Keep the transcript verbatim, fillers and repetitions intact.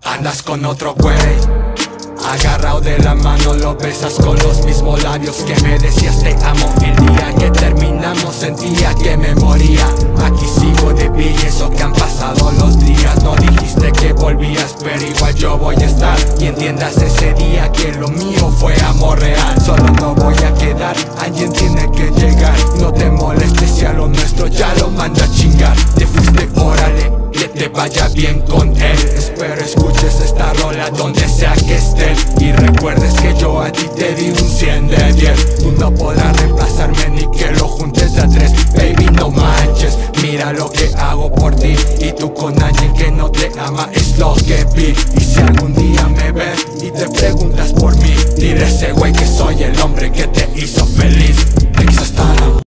Andas con otro güey, agarrado de la mano, lo besas con los mismos labios que me decías te amo. El día que terminamos sentía que me moría. Aquí sigo de pie y eso que han pasado los días. No dijiste que volvías, pero igual yo voy a estar. Y entiendas ese día que lo mío fue amor real. Solo no voy a quedar, alguien tiene que llegar. No te molestes si a lo nuestro ya lo manda a chingar. Te fuiste, órale, que te vaya bien con él. Espero escuches esta rola donde sea que estés y recuerdes que yo a ti te di un cien de diez. Tú no podrás reemplazarme ni que lo juntes de a tres. Baby, no manches, mira lo que hago por ti. Y tú con alguien que no te ama es lo que vi. Y si algún día me ves y te preguntas por mí, dile a ese güey que soy el hombre que te hizo feliz.